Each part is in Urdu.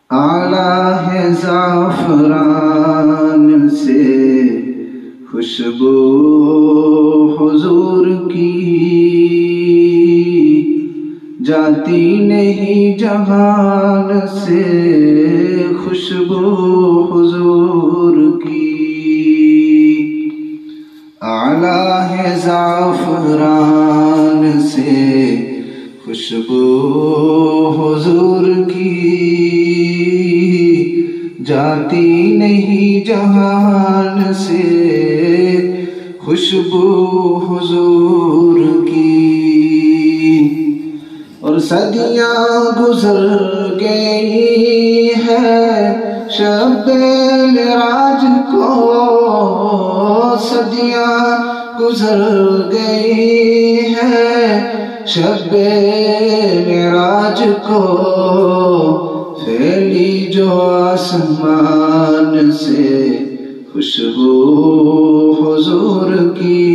آلہ ہے زعفران سے خوشبو حضور کی، جاتی نہیں جہان سے خوشبو حضور کی۔ اعلیٰ ہے زعفران سے خوشبو حضور کی، جاتی نہیں جہان سے خوشبو حضور کی۔ اور صدیاں گزر گئی ہے شب معراج کو، صدیاں گزر گئی ہے شب معراج کو، پھیلی جو آسمان سے خوشبو حضور کی،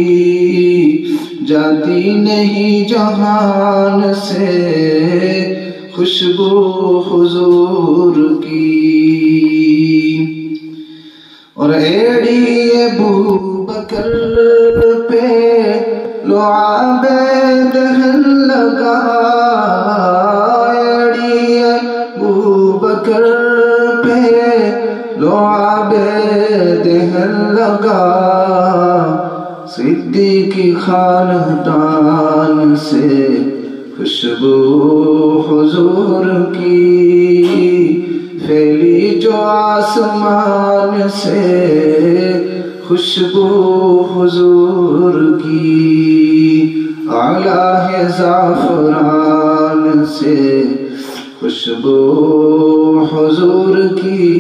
جاتی نہیں جہان سے خوشبو حضور کی۔ اور ایڑی ابو بکر پہ لعاب دہن لگا، ایڑی ابو بکر پہ لعاب دہن لگا، صدیقی خاندان سے خوشبو حضور کی، پھیلی جو آسمان سے خوشبو حضور کی۔ اعلیٰ ہے زعفران سے خوشبو حضور کی،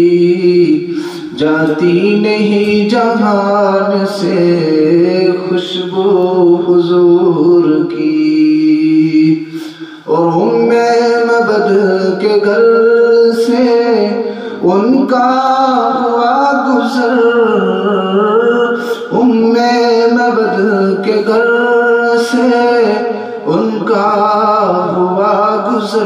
جاتی نہیں جہان سے خوشبو حضور کی۔ اور مبد کے گھر سے ان کا ہوا گزر، مبد کے گھر سے ان کا ہوا گزر،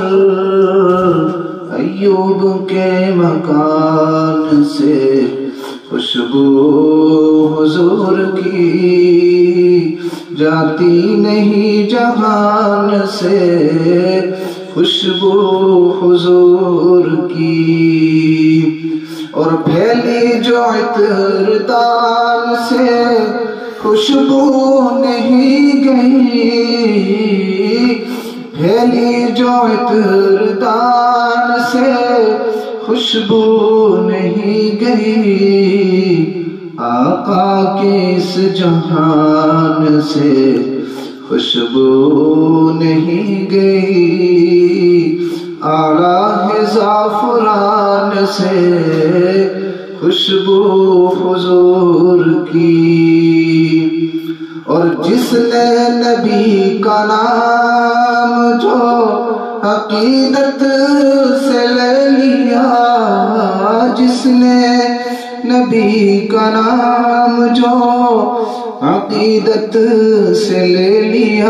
ایوب کے مکان سے خوشبو حضور کی، جاتی نہیں جہان سے خوشبو حضور کی۔ اور پھیلی جو عطر دان سے خوشبو نہیں گئی، پھیلی جو عطر دان سے خوشبو نہیں گئی، آقا کے اس جہان سے خوشبو نہیں گئی۔ اعلیٰ ہے زعفران سے خوشبو حضور کی۔ اور جس نے نبی کا نام جو عقیدت سے لے لیا، جس نے نبی کا نام جو عقیدت سے لے لیا،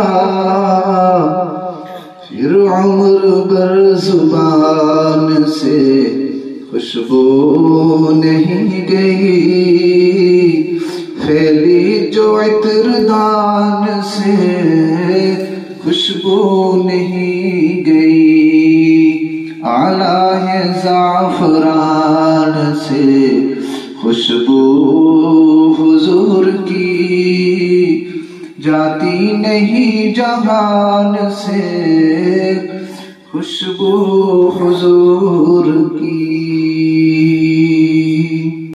پھر عمر بھر زبان سے خوشبو نہیں گئی، پھیلی جو عطر دان سے خوشبو نہیں گئی۔ اعلیٰ ہے زعفران سے خوشبو حضور کی، جاتی نہیں جہان سے خوشبو حضور کی۔